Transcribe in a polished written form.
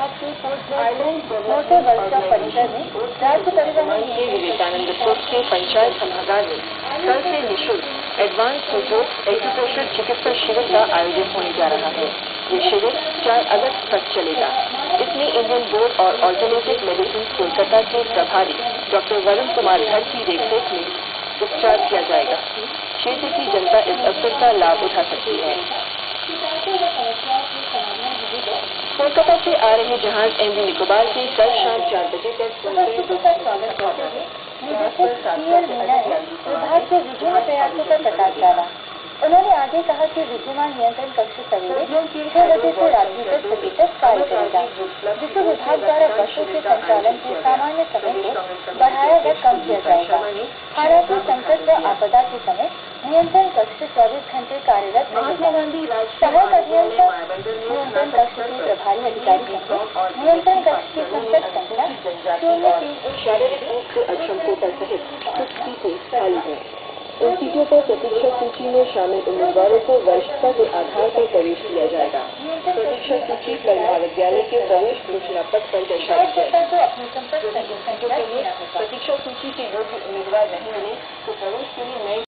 मोटे वर्कशॉप परिसर में राज्य परिवहन के विवेकानंद कोर्ट के पंचायत सभागार में कल से निःशुल्क एडवांस रिपोर्ट एक्यूप्रेशर चिकित्सा शिविर का आयोजन होने जा रहा है। ये शिविर 4 अगस्त तक चलेगा। इसमें इंडियन बोर्ड और ऑल्टरनेटिव मेडिसिन कोलकाता के प्रभारी डॉक्टर वरुण कुमार धर की देखरेख में उपचार किया जाएगा। क्षेत्र की जनता इस अवसर का लाभ उठा सकती है। कोलकाता से आ रहे जहाज एमवी निकोबार के कल शाम 4 बजे तक विभाग के विभिन्न प्रयासों का प्रकाश डाला। उन्होंने आगे कहा कि विद्यमान नियंत्रण कक्ष सवेरे 6 बजे से रात्रि 10 बजे तक कार्य करेगा, जिससे विभाग द्वारा बसों के संचालन के सामान्य समय को बढ़ाया व कम किया जाएगा। हालांकि संकट व आपदा के समय नियंत्रण कक्ष 24 घंटे कार्यरत रहेगा। सहायक अभियंता नियंत्रण कक्ष के प्रभारी अधिकारी होंगे। नियंत्रण कक्ष की संकट संख्या 03 शारीरिक रूप से अक्षम कोटा सहित कुछ सीटें खाली हैं। इन सीटों पर प्रतीक्षा सूची में शामिल उम्मीदवारों को वरिष्ठता के आधार पर प्रवेश दिया जाएगा। प्रतीक्षा सूची कल महाविद्यालय के प्रवेश घोषणा पत्र पर दर्शाई जाएगी। प्रतीक्षा सूची के योग्य उम्मीदवार नहीं मिले तो प्रवेश के लिए नए